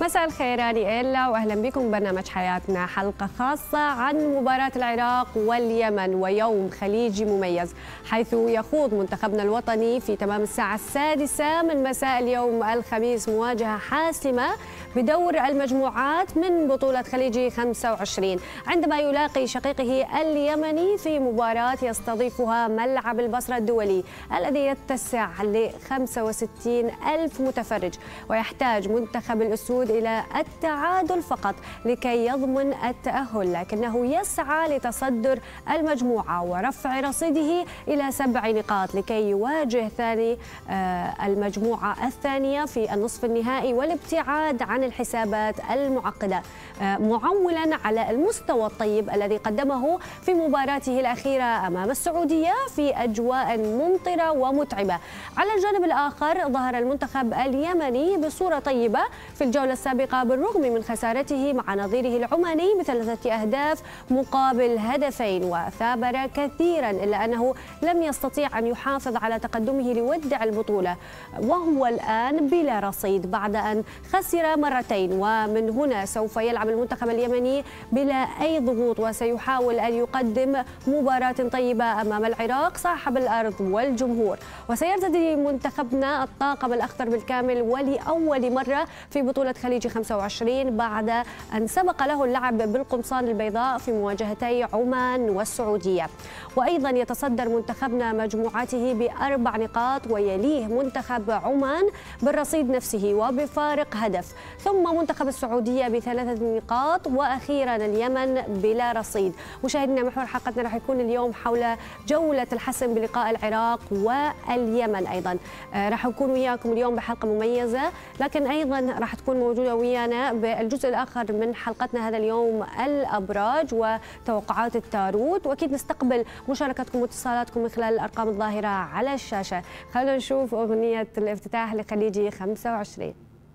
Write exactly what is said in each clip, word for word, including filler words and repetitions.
مساء الخير، أنا إيلا وأهلا بكم برنامج حياتنا، حلقة خاصة عن مباراة العراق واليمن ويوم خليجي مميز، حيث يخوض منتخبنا الوطني في تمام الساعة السادسة من مساء اليوم الخميس مواجهة حاسمة بدور المجموعات من بطولة خليجي خمسة وعشرين، عندما يلاقي شقيقه اليمني في مباراة يستضيفها ملعب البصرة الدولي الذي يتسع ل خمسة وستين ألف متفرج، ويحتاج منتخب الأسود إلى التعادل فقط لكي يضمن التأهل، لكنه يسعى لتصدر المجموعة ورفع رصيده إلى سبع نقاط لكي يواجه ثاني المجموعة الثانية في النصف النهائي والابتعاد عن الحسابات المعقدة، معولا على المستوى الطيب الذي قدمه في مباراته الأخيرة أمام السعودية في أجواء ممطرة ومتعبة. على الجانب الآخر ظهر المنتخب اليمني بصورة طيبة في الجولة السابقة بالرغم من خسارته مع نظيره العماني بثلاثة أهداف مقابل هدفين، وثابر كثيرا إلا أنه لم يستطيع أن يحافظ على تقدمه ليودع البطولة، وهو الآن بلا رصيد بعد أن خسر مرتين، ومن هنا سوف يلعب المنتخب اليمني بلا أي ضغوط وسيحاول أن يقدم مباراة طيبة أمام العراق صاحب الأرض والجمهور، وسيرتدي منتخبنا الطاقم الأخضر بالكامل ولأول مرة في بطولة خليجي خمسة وعشرين بعد أن سبق له اللعب بالقمصان البيضاء في مواجهتي عمان والسعودية. وأيضا يتصدر منتخبنا مجموعاته بأربع نقاط ويليه منتخب عمان بالرصيد نفسه وبفارق هدف، ثم منتخب السعودية بثلاثة نقاط، وأخيرا اليمن بلا رصيد. مشاهدينا، محور حلقتنا راح يكون اليوم حول جولة الحسم بلقاء العراق واليمن، أيضا راح نكون وياكم اليوم بحلقة مميزة، لكن أيضا راح تكون موجودة ويانا بالجزء الآخر من حلقتنا هذا اليوم الأبراج وتوقعات التاروت، وأكيد نستقبل مشاركتكم واتصالاتكم من خلال الأرقام الظاهرة على الشاشة. خلونا نشوف أغنية الافتتاح لخليجي خمسة وعشرين.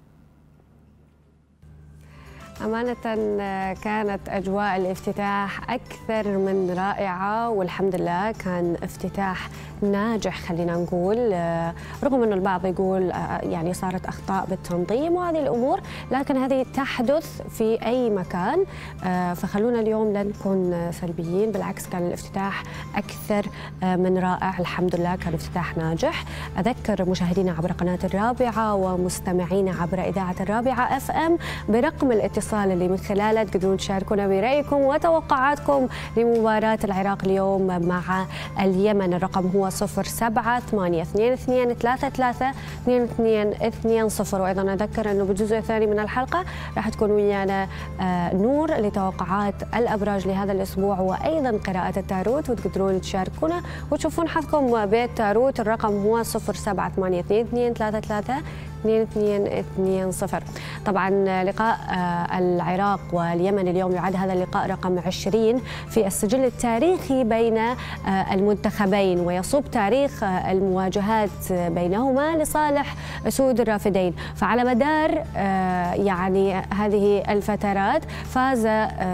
أمانة كانت أجواء الافتتاح أكثر من رائعة، والحمد لله كان افتتاح ناجح خلينا نقول، رغم أن البعض يقول يعني صارت أخطاء بالتنظيم وهذه الأمور، لكن هذه تحدث في أي مكان، فخلونا اليوم لا نكون سلبيين، بالعكس كان الافتتاح أكثر من رائع، الحمد لله كان افتتاح ناجح. أذكر مشاهدينا عبر قناة الرابعة ومستمعينا عبر إذاعة الرابعة اف ام برقم الاتصال اللي من خلاله تقدرون تشاركونا برأيكم وتوقعاتكم لمباراة العراق اليوم مع اليمن. الرقم هو صفر سبعة ثمانية اثنين اثنين ثلاثة ثلاثة اثنين اثنين اثنين صفر. وأيضا أذكر أنه بالجزء الثاني من الحلقة راح تكون ويانا نور لتوقعات الأبراج لهذا الأسبوع وأيضا قراءة التاروت، وتقدرون تشاركونا وتشوفون حظكم بالتاروت. الرقم هو صفر سبعة ثمانية اثنين اثنين ثلاثة ثلاثة اثنين اثنين اثنين صفر. طبعا لقاء العراق واليمن اليوم يعد هذا اللقاء رقم عشرين في السجل التاريخي بين المنتخبين، ويصب تاريخ المواجهات بينهما لصالح أسود الرافدين. فعلى مدار يعني هذه الفترات فاز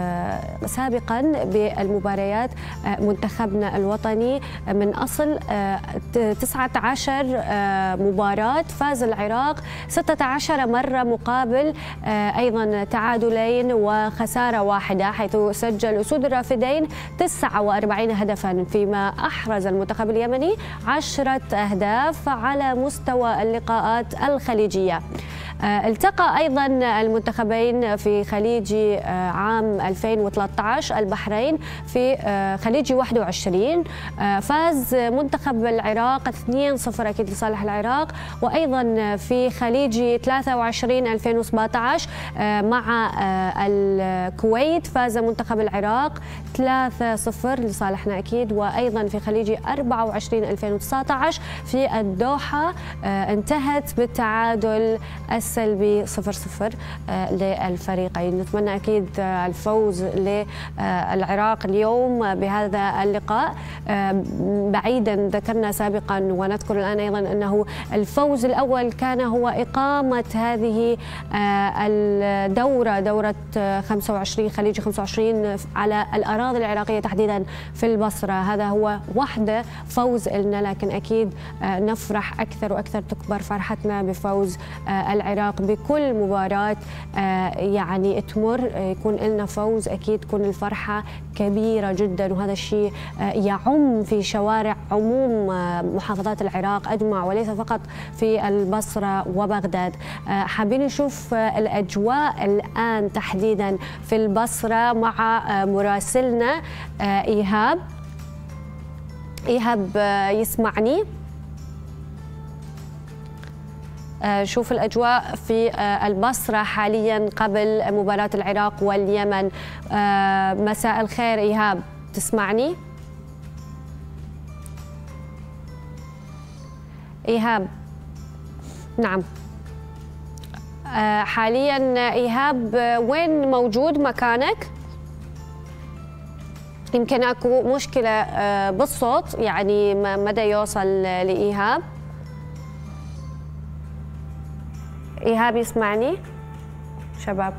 سابقا بالمباريات منتخبنا الوطني من أصل تسعة عشر مباراة، فاز العراق ستة عشر مرة مقابل أيضا تعادلين وخسارة واحدة، حيث سجل أسود الرافدين تسعة وأربعين هدفا، فيما أحرز المنتخب اليمني عشرة أهداف على مستوى اللقاءات الخليجية. التقى أيضا المنتخبين في خليجي عام ألفين وثلاثة عشر البحرين في خليجي واحد وعشرين، فاز منتخب العراق اثنين صفر أكيد لصالح العراق، وأيضا في خليجي ثلاثة وعشرين ألفين وسبعة عشر مع الكويت فاز منتخب العراق ثلاثة صفر لصالحنا أكيد، وأيضا في خليجي أربعة وعشرين ألفين وتسعة عشر في الدوحة انتهت بالتعادل السلبي صفر صفر للفريقين. نتمنى أكيد الفوز للعراق اليوم بهذا اللقاء. بعيدا ذكرنا سابقا ونذكر الآن أيضا أنه الفوز الأول كان هو إقامة هذه الدورة دورة خمسة وعشرين خليجي خمسة وعشرين على الأراضي العراقية تحديدا في البصرة. هذا هو وحده فوز لنا، لكن أكيد نفرح أكثر وأكثر، تكبر فرحتنا بفوز العراق العراق بكل مباراة يعني تمر يكون لنا فوز، أكيد تكون الفرحة كبيرة جدا، وهذا الشيء يعم في شوارع عموم محافظات العراق أجمع وليس فقط في البصرة وبغداد. حابين نشوف الأجواء الآن تحديدا في البصرة مع مراسلنا إيهاب. إيهاب يسمعني؟ شوف الأجواء في البصرة حاليا قبل مباراة العراق واليمن. مساء الخير إيهاب، تسمعني؟ إيهاب نعم. حاليا إيهاب وين موجود مكانك؟ يمكن اكو مشكلة بالصوت، يعني مدى يوصل لإيهاب. إيهاب يسمعني؟ شباب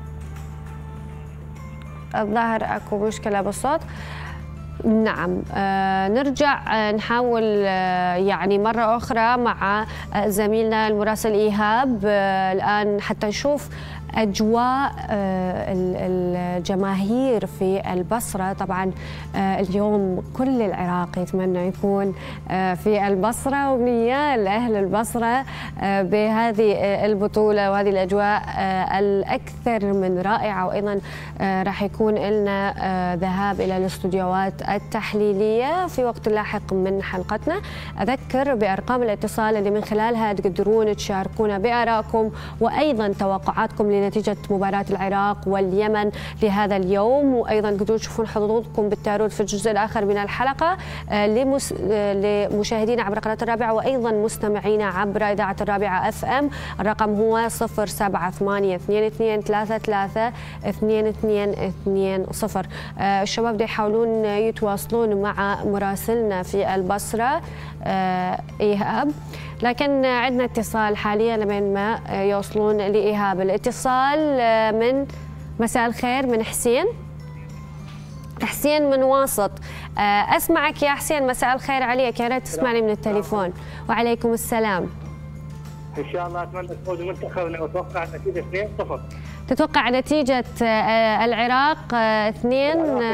الظاهر اكو مشكلة بالصوت. نعم آه نرجع آه نحاول آه يعني مرة أخرى مع آه زميلنا المراسل إيهاب آه الآن حتى نشوف أجواء آه الجماهير في البصرة. طبعا آه اليوم كل العراق يتمنى يكون آه في البصرة، ومنيال أهل البصرة آه بهذه آه البطولة وهذه الأجواء آه الأكثر من رائعة. وأيضا آه راح يكون لنا آه ذهاب إلى الاستوديوهات التحليلية في وقت لاحق من حلقتنا. أذكر بأرقام الاتصال اللي من خلالها تقدرون تشاركونا بآرائكم وأيضا توقعاتكم لنتيجة مباراة العراق واليمن لهذا اليوم، وأيضا تقدرون تشوفون حظوظكم بالتارot في الجزء الآخر من الحلقة لمس... لمشاهدينا عبر قناة الرابعة وأيضا مستمعينا عبر إذاعة الرابعة اف ام. الرقم هو صفر سبعة ثمانية اثنين اثنين ثلاثة ثلاثة اثنين اثنين اثنين صفر. الشباب دا يحاولون يتواصلون مع مراسلنا في البصرة إيهاب، لكن عندنا اتصال حاليا لمن ما يوصلون لإيهاب. الاتصال من مساء الخير من حسين. حسين من واسط. أسمعك يا حسين، مساء الخير عليك، يا ريت تسمعني من التليفون. وعليكم السلام. إن شاء الله أتمنى تفوز منتخبنا وأتوقع النتيجة اثنين صفر. تتوقع نتيجة العراق اثنين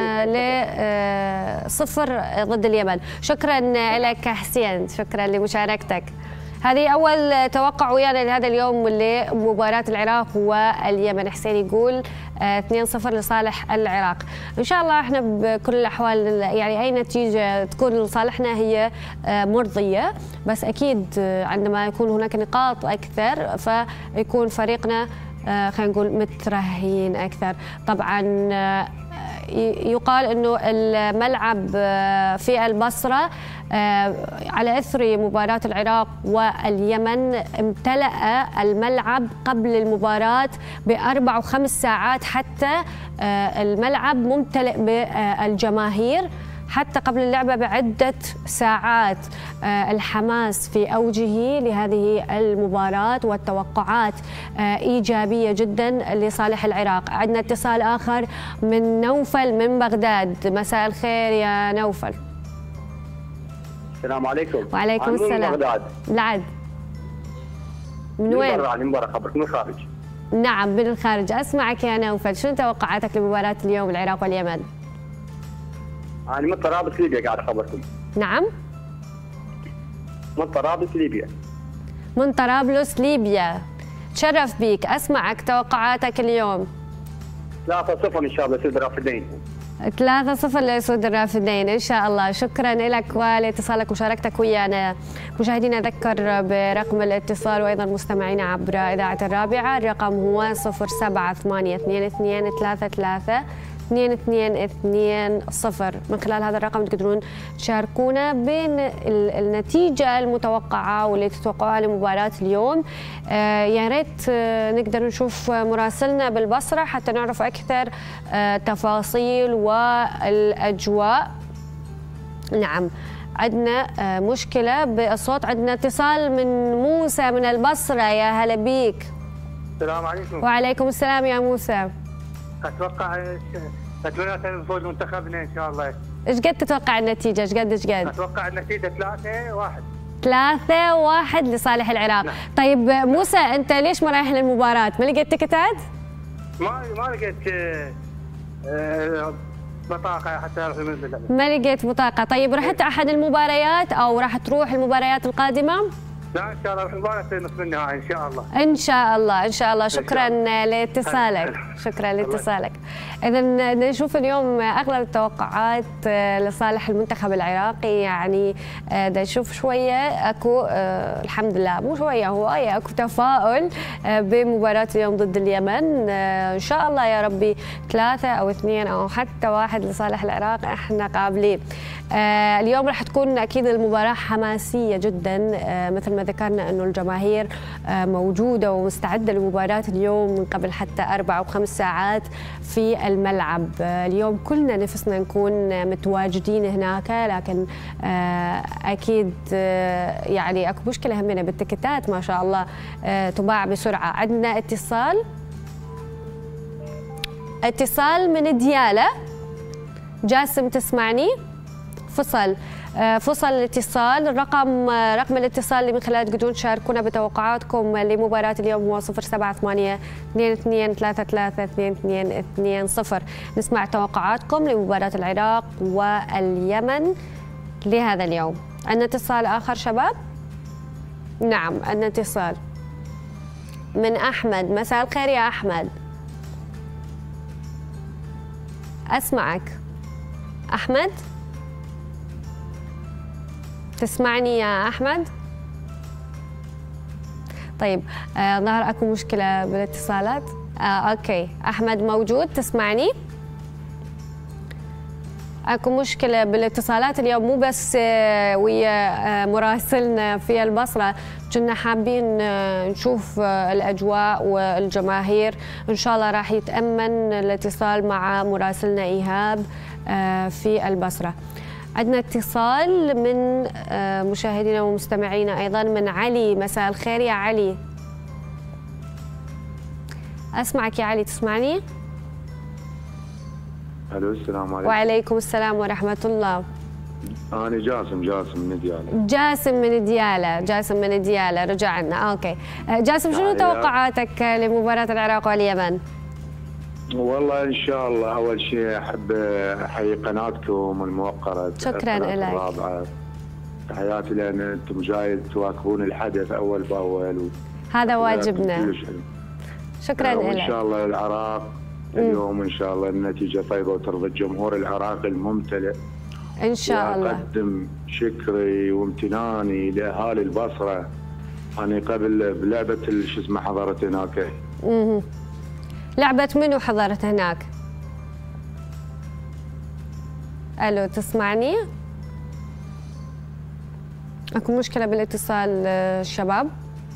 لصفر ضد اليمن. شكرا لك حسين، شكرا لمشاركتك. هذه أول توقع ويانا لهذا اليوم لمباراة العراق واليمن. حسين يقول اثنين صفر لصالح العراق. إن شاء الله احنا بكل الأحوال يعني أي نتيجة تكون لصالحنا هي مرضية، بس أكيد عندما يكون هناك نقاط أكثر فيكون فريقنا خلينا نقول مترهين أكثر. طبعا يقال أنه الملعب في البصرة على إثر مباراة العراق واليمن امتلأ الملعب قبل المباراة بأربع وخمس ساعات، حتى الملعب ممتلئ بالجماهير حتى قبل اللعبة بعدة ساعات. الحماس في أوجه لهذه المباراة والتوقعات إيجابية جدا لصالح العراق. عندنا اتصال آخر من نوفل من بغداد. مساء الخير يا نوفل. السلام عليكم. وعليكم السلام. من بغداد. لعد من وين؟ من برا من برا خبرك من الخارج. نعم من الخارج. أسمعك يا نوفل، شنو توقعاتك لمباراة اليوم العراق واليمن؟ أنا من طرابلس ليبيا قاعد أخبركم. نعم؟ من طرابلس ليبيا. من طرابلس ليبيا، تشرف بيك. أسمعك توقعاتك اليوم. ثلاثة صفر إن شاء الله لأسود الرافدين. ثلاثة صفر لأسود الرافدين إن شاء الله. شكرا لك ولاتصالك ومشاركتك ويانا. مشاهدينا أذكر برقم الاتصال وأيضا مستمعينا عبر إذاعة الرابعة. الرقم هو صفر سبعة ثمانية اثنين اثنين ثلاثة ثلاثة اثنين اثنين اثنين صفر. من خلال هذا الرقم تقدرون تشاركونا بين النتيجة المتوقعة واللي تتوقعوها لمباراة اليوم. آه يا ريت آه نقدر نشوف مراسلنا بالبصرة حتى نعرف أكثر آه تفاصيل والأجواء. نعم عندنا آه مشكلة بالصوت. عندنا اتصال من موسى من البصرة. يا هلا بيك. السلام عليكم. وعليكم السلام يا موسى. اتوقع اتمنى نفوز منتخبنا ان شاء الله. ايش قد تتوقع النتيجه؟ ايش قد ايش قد؟ اتوقع النتيجه ثلاثة واحد. ثلاثة واحد لصالح العراق. نعم. طيب موسى أنت ليش ما رايح للمباراة؟ ما لقيت تكتات؟ ما ما لقيت آه بطاقة حتى أروح المنزل. ما لقيت بطاقة. طيب رحت أحد المباريات أو راح تروح المباريات القادمة؟ لا ان شاء الله المباراه نصف النهائي ان شاء الله. ان شاء الله ان شاء الله. شكرا لاتصالك. شكرا لاتصالك. اذا نشوف اليوم اغلب التوقعات لصالح المنتخب العراقي، يعني دا نشوف شويه اكو الحمد لله مو شويه هو اكو تفاؤل بمباراه اليوم ضد اليمن. ان شاء الله يا ربي ثلاثه او اثنين او حتى واحد لصالح العراق، احنا قابلين. اليوم راح تكون اكيد المباراه حماسيه جدا، مثل ما ذكرنا انه الجماهير موجوده ومستعده لمباراه اليوم من قبل حتى اربع وخمس ساعات في الملعب. اليوم كلنا نفسنا نكون متواجدين هناك، لكن اكيد يعني اكو مشكله همنا بالتكتات ما شاء الله تباع بسرعه. عندنا اتصال اتصال من دياله. جاسم تسمعني؟ فصل فصل الاتصال. رقم رقم الاتصال اللي من خلاله تقدرون تشاركونا بتوقعاتكم لمباراة اليوم هو صفر سبعة ثمانية اثنين اثنين ثلاثة ثلاثة اثنين اثنين اثنين صفر. نسمع توقعاتكم لمباراة العراق واليمن لهذا اليوم. عندنا اتصال آخر شباب؟ نعم عندنا اتصال من أحمد. مساء الخير يا أحمد. أسمعك أحمد. تسمعني يا أحمد؟ طيب آه ظهر أكو مشكلة بالاتصالات. آه أوكي أحمد موجود تسمعني؟ أكو مشكلة بالاتصالات اليوم مو بس آه ويا آه مراسلنا في البصرة، كنا حابين آه نشوف آه الأجواء والجماهير. إن شاء الله راح يتأمن الاتصال مع مراسلنا إيهاب آه في البصرة. عندنا اتصال من مشاهدينا ومستمعينا أيضا من علي. مساء الخير يا علي. أسمعك يا علي تسمعني؟ ألو السلام عليكم. وعليكم السلام ورحمة الله. أنا جاسم جاسم من ديالى. جاسم من ديالى جاسم من ديالى رجعنا. أوكي جاسم شنو توقعاتك لمباراة العراق واليمن؟ والله ان شاء الله اول شيء احب احيي قناتكم الموقره. شكرا لك. الرابعه تحياتي لان انتم جاي تواكبون الحدث اول باول و... هذا واجبنا. شكرا لك. وان شاء الله العراق اليوم ان شاء الله النتيجه طيبه وترضي الجمهور العراقي الممتلئ ان شاء الله. واقدم شكري وامتناني لاهالي البصره. انا قبل بلعبه شو اسمه حضرت هناك. اها لعبة منو حضرت هناك؟ الو تسمعني؟ اكو مشكلة بالاتصال الشباب.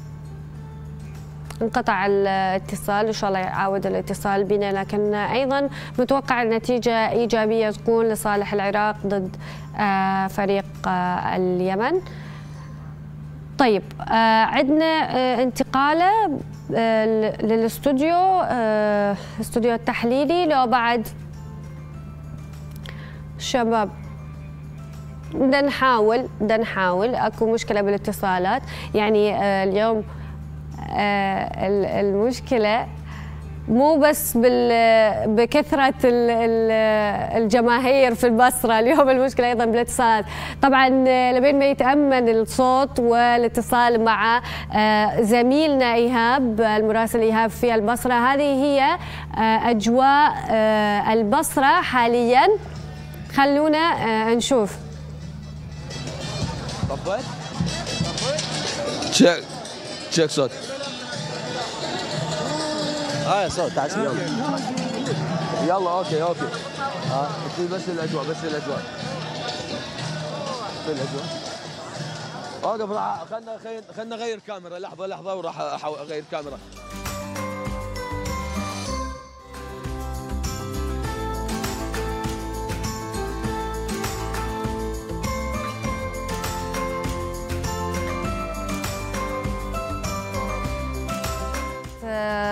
انقطع الاتصال، ان شاء الله يعاود الاتصال بنا، لكن ايضا متوقع النتيجة ايجابية تكون لصالح العراق ضد فريق اليمن. طيب عندنا انتقاله للاستوديو الاستوديو التحليلي لو بعد شباب بدنا نحاول بدنا نحاول اكو مشكله بالاتصالات. يعني اليوم المشكله مو بس بكثرة الجماهير في البصرة، اليوم المشكلة أيضا بالاتصالات. طبعا لبين ما يتأمن الصوت والاتصال مع زميلنا إيهاب المراسل إيهاب في البصرة، هذه هي أجواء البصرة حاليا. خلونا نشوف. طبت تشيك تشيك صوت. اه صوت تعال يلا يلا اوكي اوكي. اه بس الاجواء بس الاجواء بس الاجواء. اوقف راح خلنا خلنا نغير كاميرا. لحظه لحظه وراح اغير كاميرا.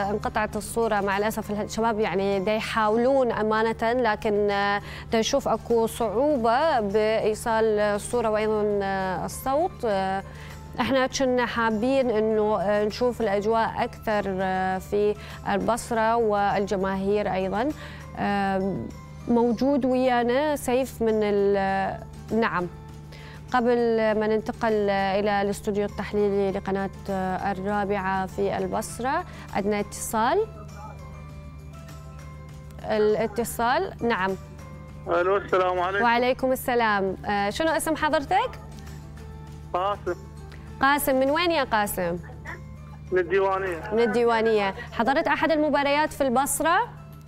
انقطعت الصورة مع الأسف. الشباب يعني دا يحاولون أمانة، لكن دا نشوف أكو صعوبة بإيصال الصورة وأيضا الصوت. احنا كنا حابين انه نشوف الاجواء اكثر في البصره والجماهير ايضا. موجود ويانا سيف من نعم. قبل ما ننتقل الى الاستوديو التحليلي لقناه الرابعه في البصره، عندنا اتصال. الاتصال نعم. الو السلام عليكم. وعليكم السلام. شنو اسم حضرتك؟ قاسم. قاسم من وين يا قاسم؟ من الديوانية. من الديوانية. حضرت أحد المباريات في البصرة؟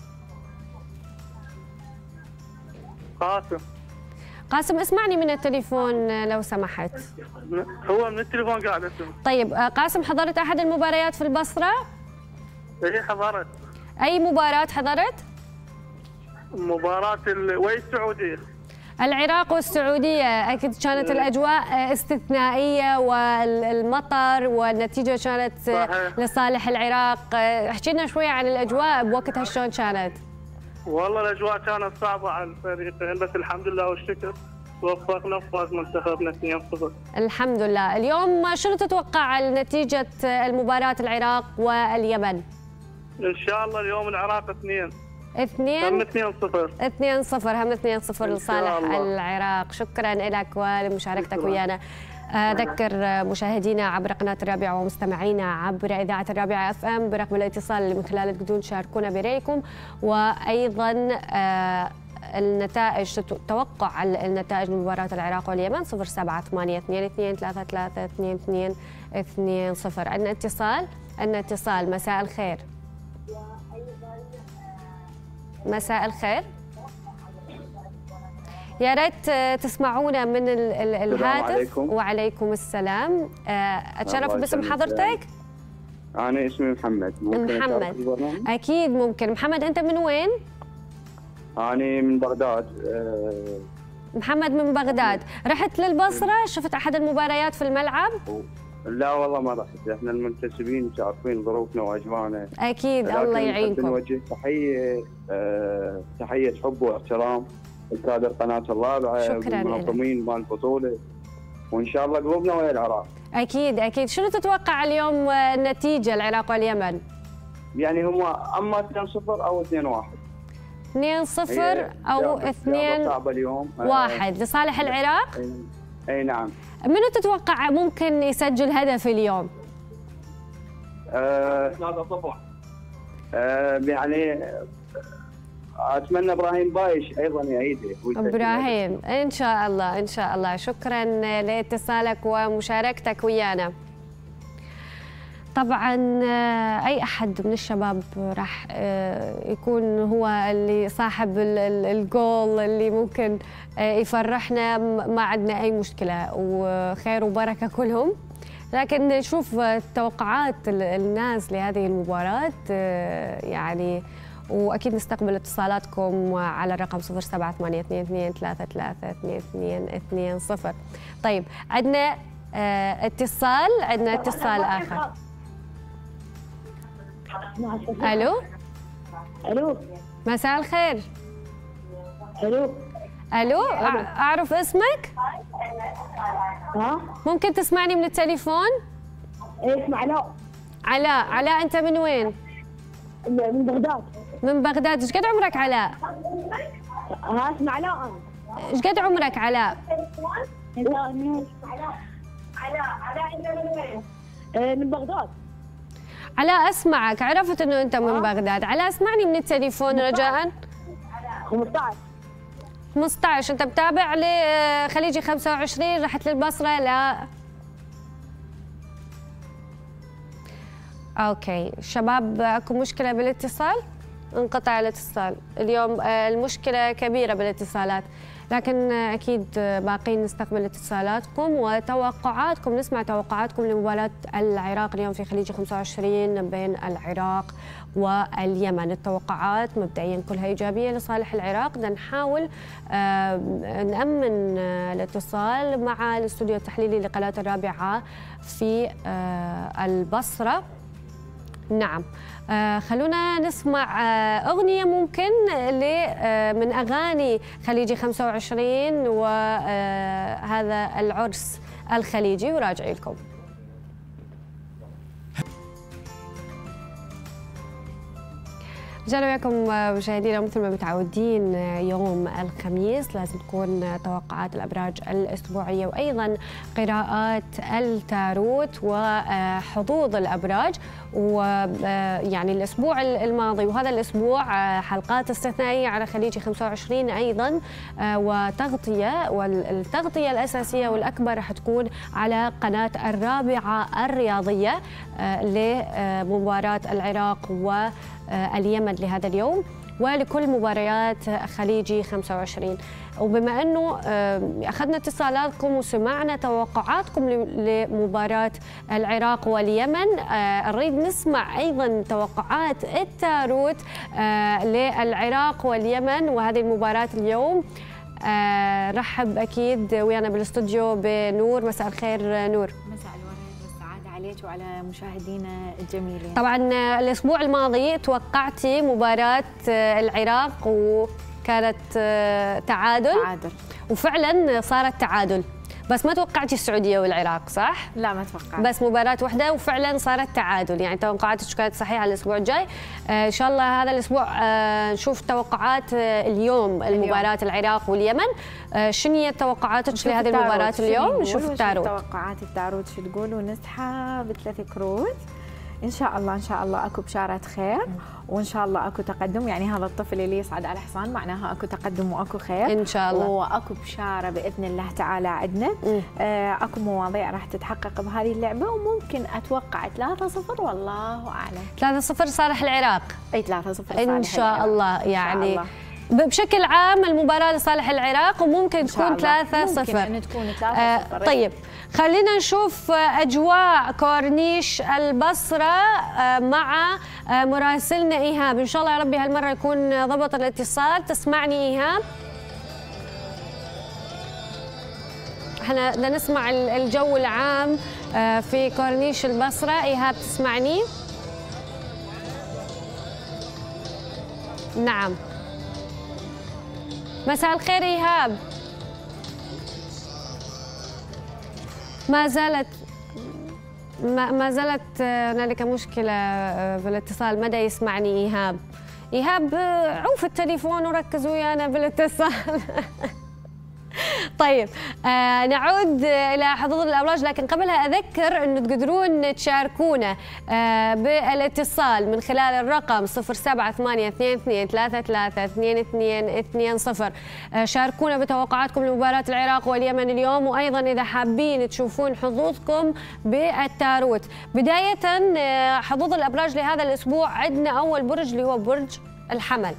قاسم. قاسم اسمعني من التليفون لو سمحت. هو من التليفون قاعد اسمع. طيب قاسم، حضرت أحد المباريات في البصرة؟ ايه حضرت. أي مباراة حضرت؟ مباراة ال... وين السعودية؟ العراق والسعودية. أكيد كانت الأجواء استثنائية والمطر والنتيجة كانت صحيح لصالح العراق. احكي لنا شوية عن الأجواء بوقتها شلون كانت؟ والله الأجواء كانت صعبة على الفريقين، بس الحمد لله والشكر وفقنا وفاز منتخبنا اثنين صفر. الحمد لله. اليوم شنو تتوقع نتيجة المباراة العراق واليمن؟ إن شاء الله اليوم العراق اثنين. اثنين هم اثنين صفر. اثنين صفر هم اثنين صفر لصالح العراق. شكرا لك ولمشاركتك ويانا. أذكر مشاهدينا عبر قناة الرابعة ومستمعينا عبر إذاعة الرابعة اف ام برقم الاتصال اللي من خلاله تقدرون تشاركونا برأيكم، وأيضا النتائج، توقع النتائج من مباراة العراق واليمن صفر سبعة ثمانية اثنين اثنين ثلاثة ثلاثة اثنين اثنين اثنين صفر. عندنا اتصال. عندنا اتصال. مساء الخير. مساء الخير. يا ريت تسمعونا من الهاتف. عليكم. وعليكم السلام. اتشرف باسم حضرتك. انا اسمي محمد. ممكن محمد. اكيد ممكن. محمد انت من وين؟ انا من بغداد. محمد من بغداد. رحت للبصره؟ شفت احد المباريات في الملعب؟ لا والله ما رحت، احنا المنتسبين عارفين ظروفنا واجواءنا. اكيد الله يعينكم. نوجه تحيه أه تحيه حب واحترام لكادر قناه الرابعه والمنظمين مال البطوله، وان شاء الله قلوبنا ويا العراق. اكيد اكيد. شنو تتوقع اليوم النتيجه العراق واليمن؟ يعني هم اما اثنين صفر او اثنين واحد. اثنين صفر او اثنين واحد لصالح العراق؟ اي, أي نعم. منو تتوقع ممكن يسجل هدف اليوم؟ ثلاثة صفر. أه يعني اتمنى ابراهيم بايش ايضا يعيده. ابراهيم ان شاء الله ان شاء الله. شكرا لاتصالك ومشاركتك ويانا. طبعا اي احد من الشباب راح يكون هو اللي صاحب الجول اللي ممكن يفرحنا، ما عندنا اي مشكله وخير وبركه كلهم. لكن نشوف توقعات الناس لهذه المباراه يعني، واكيد نستقبل اتصالاتكم على الرقم صفر سبعة ثمانية اثنين اثنين ثلاثة ثلاثة اثنين اثنين اثنين صفر. طيب عندنا اتصال. عندنا اتصال اخر. الو. الو. مساء الخير. الو. الو. اعرف اسمك؟ ها؟ ممكن تسمعني من التليفون؟ اسم علاء. علاء. علاء انت من وين؟ من بغداد. من بغداد. ايش قد عمرك علاء؟ ها اسم علاء انا. ايش قد عمرك علاء؟ لا من علاء. علاء علاء انت من وين؟ من بغداد. علاء اسمعك، عرفت انه انت من بغداد. علاء اسمعني من التليفون رجاء. خمسطعش. خمسطعش. انت متابع لخليجي خمسة وعشرين؟ رحت للبصره؟ لا. اوكي شباب، اكو مشكله بالاتصال؟ انقطع الاتصال. اليوم المشكله كبيره بالاتصالات، لكن اكيد باقيين نستقبل اتصالاتكم وتوقعاتكم، نسمع توقعاتكم لمباراه العراق اليوم في خليج خمسة وعشرين بين العراق واليمن. التوقعات مبدئيا كلها ايجابيه لصالح العراق. بدنا نحاول نامن الاتصال مع الاستوديو التحليلي لقناه الرابعه في البصره نعم. آه خلونا نسمع آه أغنية ممكن آه من أغاني خليجي خمسة وعشرين وهذا آه العرس الخليجي وراجعي لكم. رجعنا وياكم مشاهدينا. مثل ما متعودين يوم الخميس لازم تكون توقعات الأبراج الأسبوعية وأيضا قراءات التاروت وحظوظ الأبراج. ويعني الأسبوع الماضي وهذا الأسبوع حلقات استثنائية على خليجي خمسة وعشرين أيضا وتغطية، والتغطية الأساسية والأكبر راح تكون على قناة الرابعة الرياضية لمباراة العراق واليمن لهذا اليوم ولكل مباريات خليجي خمسة وعشرين. وبما أنه أخذنا اتصالاتكم وسمعنا توقعاتكم لمباراة العراق واليمن، نريد نسمع أيضا توقعات التاروت للعراق واليمن وهذه المباراة اليوم. رحب أكيد ويانا بالاستوديو بنور. مساء الخير نور. مساء الورد والسعادة عليك وعلى مشاهدينا الجميلين. طبعا الأسبوع الماضي توقعتي مباراة العراق وكانت تعادل تعادل وفعلا صارت تعادل، بس ما توقعتي السعودية والعراق صح؟ لا ما توقعت، بس مباراة واحدة وفعلا صارت تعادل، يعني توقعاتك كانت صحيحة الأسبوع الجاي. آه إن شاء الله هذا الأسبوع آه نشوف توقعات آه اليوم المباراة العراق واليمن. آه شنو هي توقعاتك لهذه المباراة اليوم؟ نشوف التاروت. توقعات التاروت شو تقول ونسحب ثلاث كروت. إن شاء الله إن شاء الله أكو بشارة خير وإن شاء الله أكو تقدم، يعني هذا الطفل اللي يصعد على حصان معناها أكو تقدم وأكو خير إن شاء الله، وأكو بشارة بإذن الله تعالى عندنا. آه أكو مواضيع راح تتحقق بهذه اللعبة وممكن أتوقع ثلاثة صفر والله أعلم. ثلاثة صفر صالح العراق. أي ثلاثة صفر صالح إن شاء العراق. الله. يعني إن شاء الله. بشكل عام المباراة لصالح العراق وممكن تكون ثلاثة صفر. ممكن أن تكون ثلاثة صفر. آه طيب خلينا نشوف أجواء كورنيش البصرة مع مراسلنا إيهاب. إن شاء الله يا ربي هالمرة يكون ضبط الاتصال. تسمعني إيهاب؟ احنا بدنا نسمع الجو العام في كورنيش البصرة. إيهاب تسمعني؟ نعم. مساء الخير إيهاب. ما زالت ما, ما زالت هنالك مشكلة بالاتصال. مدى يسمعني إيهاب؟ إيهاب عوف التليفون وركز ويانا بالاتصال. طيب آه نعود إلى حظوظ الأبراج، لكن قبلها أذكر أنه تقدرون تشاركونا آه بالاتصال من خلال الرقم صفر سبعة ثمانية اثنين اثنين ثلاثة ثلاثة اثنين اثنين اثنين صفر. آه شاركونا بتوقعاتكم لمباراة العراق واليمن اليوم، وأيضا إذا حابين تشوفون حظوظكم بالتاروت. بداية آه حظوظ الأبراج لهذا الأسبوع عندنا أول برج اللي هو برج الحمل.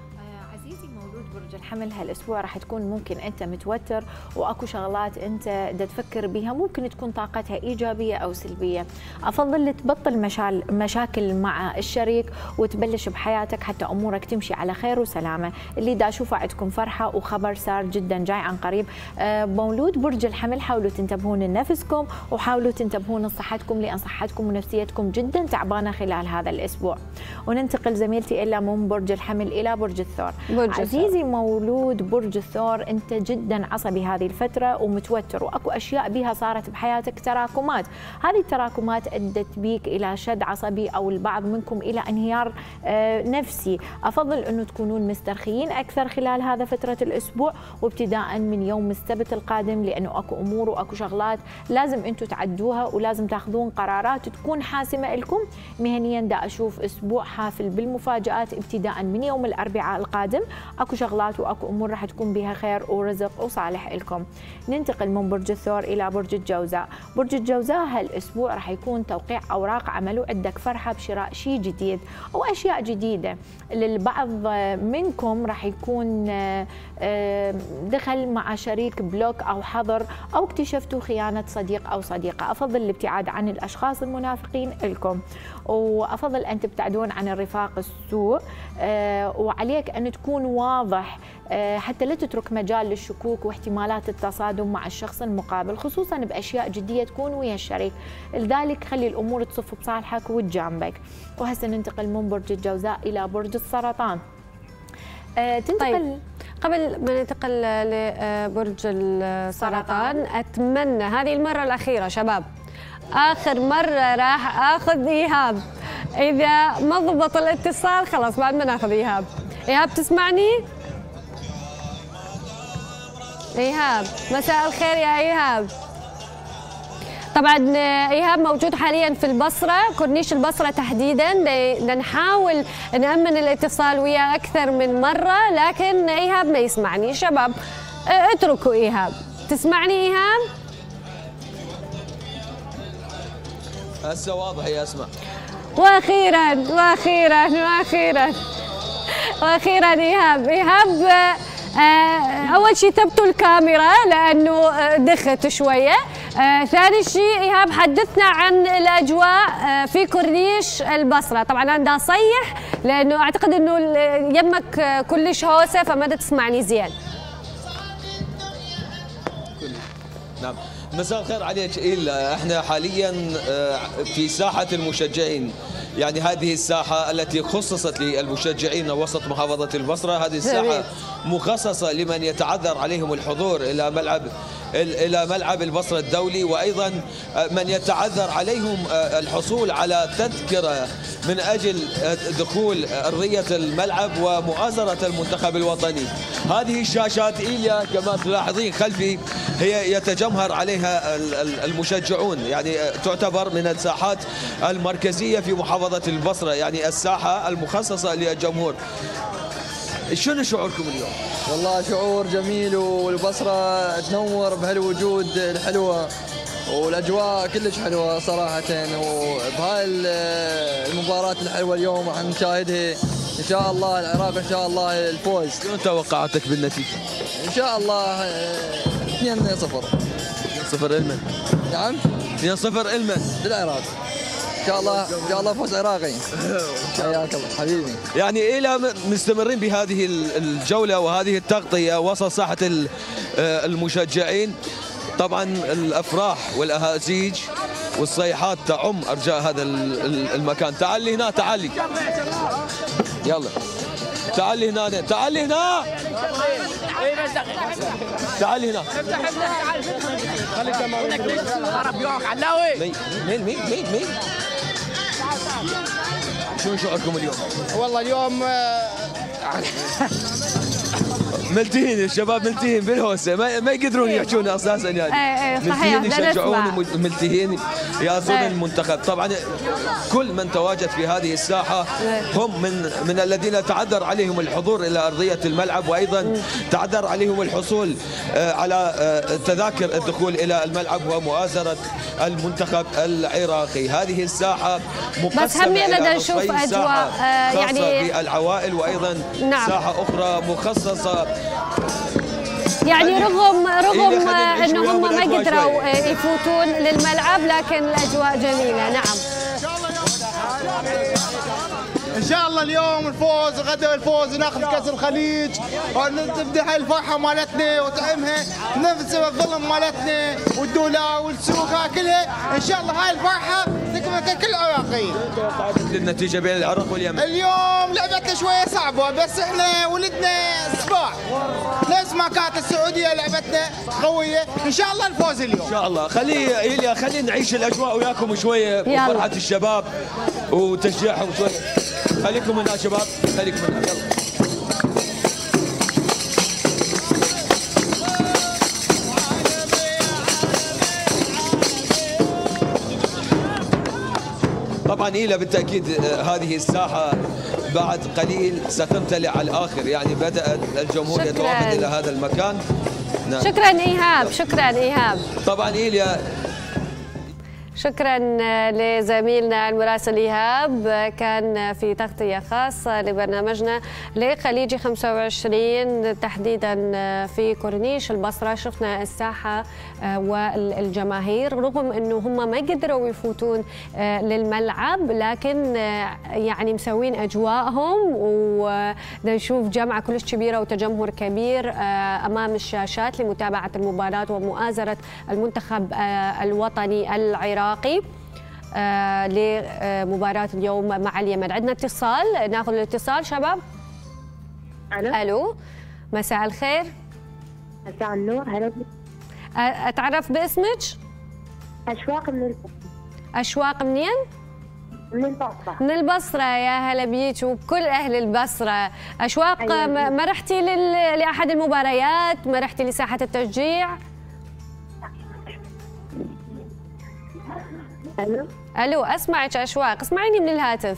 الحمل هالاسبوع راح تكون ممكن انت متوتر واكو شغلات انت بدك تفكر بها ممكن تكون طاقتها ايجابيه او سلبيه. افضل تبطل مشال مشاكل مع الشريك وتبلش بحياتك حتى امورك تمشي على خير وسلامه. اللي دا اشوفه عندكم فرحه وخبر سار جدا جاي عن قريب. آه مولود برج الحمل حاولوا تنتبهون لنفسكم وحاولوا تنتبهون لصحتكم لان صحتكم ونفسيتكم جدا تعبانه خلال هذا الاسبوع. وننتقل زميلتي الا من برج الحمل الى برج الثور. برج عزيزي مولود برج الثور انت جدا عصبي هذه الفتره ومتوتر واكو اشياء بها صارت بحياتك تراكمات. هذه التراكمات ادت بيك الى شد عصبي او البعض منكم الى انهيار نفسي. افضل انه تكونون مسترخيين اكثر خلال هذا فتره الاسبوع وابتداء من يوم السبت القادم، لانه اكو امور واكو شغلات لازم انتم تعدوها ولازم تاخذون قرارات تكون حاسمه لكم مهنيا. دا اشوف اسبوع حافل بالمفاجات ابتداء من يوم الاربعاء القادم. اكو شغلات واكو امور راح تكون بها خير ورزق وصالح لكم. ننتقل من برج الثور الى برج الجوزاء. برج الجوزاء هالاسبوع راح يكون توقيع اوراق عمل وعندك فرحه بشراء شيء جديد او اشياء جديده. للبعض منكم راح يكون دخل مع شريك بلوك او حظر او اكتشفتوا خيانه صديق او صديقه. افضل الابتعاد عن الاشخاص المنافقين لكم وافضل ان تبتعدون يعبرون عن الرفاق السوء، وعليك أن تكون واضح حتى لا تترك مجال للشكوك واحتمالات التصادم مع الشخص المقابل، خصوصا بأشياء جدية تكون ويا الشريك. لذلك خلي الأمور تصف بصالحك وتجانبك. وهسه ننتقل من برج الجوزاء إلى برج السرطان. تنتقل طيب. قبل ما ننتقل لبرج السرطان، أتمنى هذه المرة الأخيرة شباب، آخر مرة راح آخذ إيهاب. إذا ما ضبط الاتصال خلاص بعد ما ناخذ إيهاب. إيهاب تسمعني؟ إيهاب مساء الخير يا إيهاب. طبعا إيهاب موجود حاليا في البصرة، كورنيش البصرة تحديدا، نحاول نأمن الاتصال وياه أكثر من مرة لكن إيهاب ما يسمعني. شباب اتركوا إيهاب. تسمعني إيهاب؟ هسه واضح يا أسماء. وأخيرا وأخيرا وأخيرا وأخيرا إيهاب. إيهاب أول شيء ثبتوا الكاميرا لأنه دخت شوية. آه، ثاني شيء إيهاب حدثنا عن الأجواء آه، في كورنيش البصرة. طبعا أنا بدي أصيح لأنه أعتقد أنه يمك آه، كلش هوسة فما تسمعني زين. نعم مساء الخير عليك إيلا. احنا حاليا في ساحة المشجعين، يعني هذه الساحة التي خصصت للمشجعين وسط محافظة البصرة. هذه الساحة مخصصة لمن يتعذر عليهم الحضور إلى ملعب إلى ملعب البصرة الدولي، وأيضا من يتعذر عليهم الحصول على تذكرة من أجل دخول أرضية الملعب ومؤازرة المنتخب الوطني. هذه الشاشات إيليا كما تلاحظين خلفي هي يتجمهر عليها المشجعون، يعني تعتبر من الساحات المركزية في محافظة البصرة، يعني الساحة المخصصة للجمهور. شنو شعوركم اليوم؟ والله شعور جميل، والبصرة تنور بهالوجود الحلوة والاجواء كلش حلوه صراحه. وبهاي المباراه الحلوه اليوم راح نشاهدها ان شاء الله العراق ان شاء الله الفوز. شنو توقعاتك بالنتيجه؟ ان شاء الله اثنين صفر. اثنين صفر المن. نعم اثنين صفر المن للعراق ان شاء الله. ان شاء الله فوز عراقي. حياك الله حبيبي. يعني الى مستمرين بهذه الجوله وهذه التغطيه وسط ساحه المشجعين. طبعا الافراح والاهازيج والصيحات تعم ارجاء هذا المكان. تعال لي هنا، تعال لي يلا، تعال لي هنا، تعال لي هنا، تعال لي هنا. مين مين مين مين شو شعوركم اليوم؟ والله اليوم ملتهين الشباب، ملتهين بالهوسه، ما, ما يقدرون يحجون اساسا يعني. ايه ايه صحيح، ملتهين يشجعون وملتهين يأزون المنتخب. طبعا كل من تواجد في هذه الساحه هم من من الذين تعذر عليهم الحضور الى ارضيه الملعب، وايضا تعذر عليهم الحصول على تذاكر الدخول الى الملعب ومؤازره المنتخب العراقي. هذه الساحه مقسمه الى نصفين، ساحه خاصه يعني بالعوائل وايضا نعم. ساحه اخرى مخصصه يعني رغم رغم انه هم ما قدروا يفوتون للملعب لكن الاجواء جميله. نعم ان شاء الله اليوم الفوز، غدا الفوز، وناخذ كاس الخليج ونبدا هاي الفرحه مالتنا وطعمها نفس الظلم مالتنا والدوله والسوق كلها. ان شاء الله هاي الفرحه تكمل كل العراقيين. النتيجه بين العراق واليمن اليوم لعبتنا شويه صعبه، بس احنا ولدنا سباع نفس ما كانت السعوديه لعبتنا قويه. ان شاء الله الفوز اليوم ان شاء الله. خلي ايليا خلي نعيش الاجواء وياكم شويه وفرحه الشباب وتشجيعهم شويه. خليكم هنا شباب، خليكم هنا يلا. طبعا إلى بالتأكيد هذه الساحة بعد قليل ستمتلئ على الآخر، يعني بدأ الجمهور يتوافد إلى هذا المكان. نعم. شكرا إيهاب، شكرا إيهاب. طبعا إيليا شكرا لزميلنا المراسل إيهاب، كان في تغطية خاصة لبرنامجنا لخليجي خمسة وعشرين تحديدا في كورنيش البصرة. شفنا الساحة والجماهير رغم أنه هم ما قدروا يفوتون للملعب، لكن يعني مسوين أجواءهم، ونشوف جمعة كلش كبيرة وتجمهر كبير أمام الشاشات لمتابعة المباراة ومؤازرة المنتخب الوطني العراقي آه لمباراة اليوم مع اليمن. عندنا اتصال، ناخذ الاتصال شباب. الو الو مساء الخير. مساء النور. هلا. اتعرف باسمك؟ اشواق من البصرة. اشواق منين؟ من البصرة. من البصرة، يا هلا بيك وكل اهل البصرة. اشواق، أيوة. ما رحتي لل... لاحد المباريات؟ ما رحتي لساحة التشجيع؟ الو الو اسمعك اشواق، اسمعيني من الهاتف.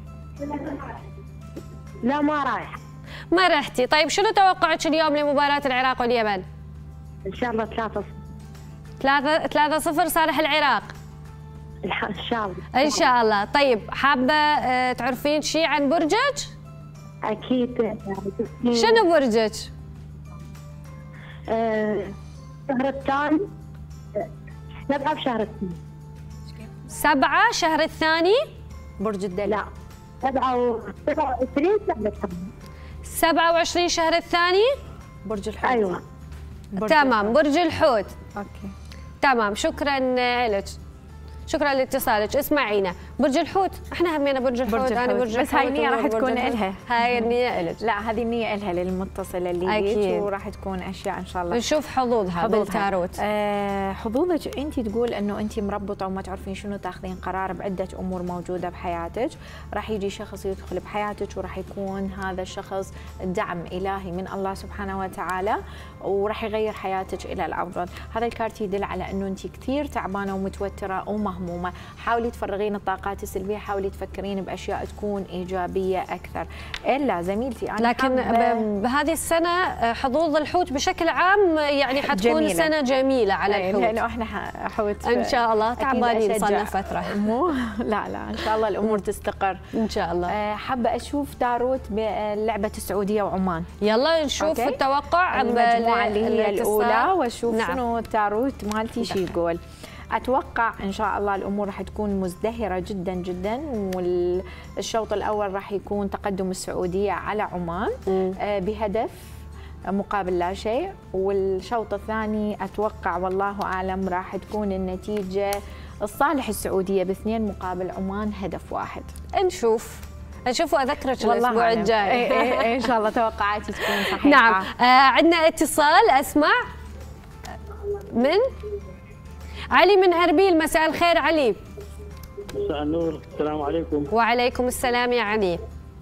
لا ما رايح. ما رحتي. طيب شنو توقعك اليوم لمباراة العراق واليمن؟ ان شاء الله ثلاثة صفر. ثلاثة ثلاثة صفر صالح العراق. ان شاء الله. ان شاء الله. طيب حابة تعرفين شيء عن برجك؟ اكيد. شنو برجك؟ الشهر الثاني سبعة بشهر الثاني. سبعة شهر الثاني؟ برج الدلو. لا سبعة سبعة وعشرين شهر الثاني. سبعة وعشرين شهر الثاني؟ برج الحوت. ايوه برج تمام الحوت. برج الحوت. اوكي تمام، شكرا لك، شكرا لاتصالك. اسمعينا، برج الحوت، احنا همينا برج الحوت. برج انا برج بس هاي النية راح تكون إلها. هاي النية إلك. لا هذه النية إلها للمتصلة اللي أكيد، وراح تكون أشياء إن شاء الله نشوف حظوظها بالتاروت. آه حظوظك أنت تقول إنه أنت مربطة وما تعرفين شنو تاخذين قرار بعدة أمور موجودة بحياتك. راح يجي شخص يدخل بحياتك وراح يكون هذا الشخص دعم إلهي من الله سبحانه وتعالى، وراح يغير حياتك إلى الأفضل. هذا الكارت يدل على إنه أنت كثير تعبانة ومتوترة ومهمومة. حاولي تفرغين الطاقات السلبية، حاولي تفكرين بأشياء تكون إيجابية أكثر. إلا زميلتي أنا لكن بهذه السنة حظوظ الحوت بشكل عام يعني حتكون جميلة. سنة جميلة على الحوت، لأنه إحنا حوت إن شاء الله. تعبانين صار لنا فترة. مو لا لا إن شاء الله الأمور تستقر إن شاء الله. حابة أشوف تاروت بلعبة السعودية وعمان. يلا نشوف أوكي. التوقع المجموعة اللي هي الأولى وأشوف نعم. شنو التاروت مالتي شي يقول. أتوقع إن شاء الله الأمور راح تكون مزدهرة جدا جدا، والشوط الأول راح يكون تقدم السعودية على عمان آه بهدف مقابل لا شيء، والشوط الثاني أتوقع والله أعلم راح تكون النتيجة الصالح السعودية باثنين مقابل عمان هدف واحد. نشوف نشوف واذكرك الاسبوع الجاي. اي اي ان شاء الله توقعاتي تكون صحيحه. نعم. آه عندنا اتصال، اسمع من علي من اربيل. مساء الخير علي. مساء النور. السلام عليكم. وعليكم السلام يا علي.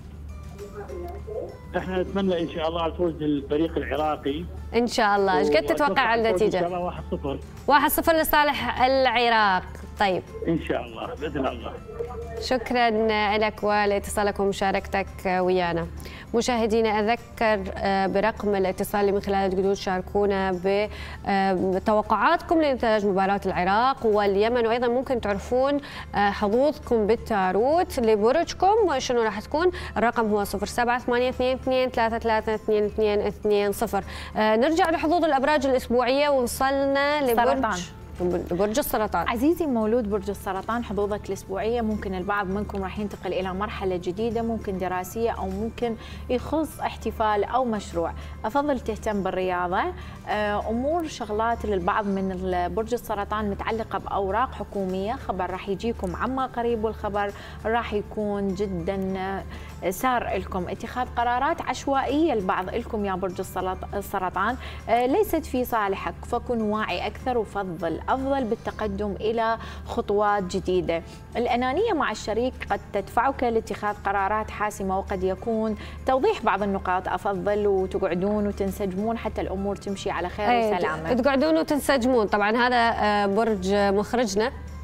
احنا نتمنى ان شاء الله الفوز للفريق العراقي ان شاء الله. ايش قد تتوقع النتيجه؟ ان شاء الله واحد صفر. واحد صفر لصالح العراق. طيب ان شاء الله باذن الله. شكرا لك ولاتصالك ومشاركتك ويانا. مشاهدينا أذكر برقم الاتصال اللي من خلاله تقدرون تشاركونا بتوقعاتكم لنتائج مباراة العراق واليمن، وأيضا ممكن تعرفون حظوظكم بالتاروت لبرجكم وشنو راح تكون. الرقم هو صفر سبعة ثمانية اثنين اثنين ثلاثة ثلاثة اثنين اثنين اثنين صفر. نرجع لحظوظ الأبراج الأسبوعية ووصلنا لبرج برج السرطان. عزيزي مولود برج السرطان، حظوظك الأسبوعية ممكن البعض منكم راح ينتقل إلى مرحلة جديدة، ممكن دراسية أو ممكن يخص احتفال أو مشروع. أفضل تهتم بالرياضة. أمور شغلات للبعض من برج السرطان متعلقة بأوراق حكومية، خبر راح يجيكم عما قريب، والخبر راح يكون جدا سار لكم. اتخاذ قرارات عشوائية البعض لكم يا برج السرطان ليست في صالحك، فكن واعي أكثر وفضل أفضل بالتقدم إلى خطوات جديدة. الأنانية مع الشريك قد تدفعك لاتخاذ قرارات حاسمة، وقد يكون توضيح بعض النقاط أفضل وتقعدون وتنسجمون حتى الأمور تمشي على خير وسلامة. تقعدون وتنسجمون. طبعا هذا برج مخرجنا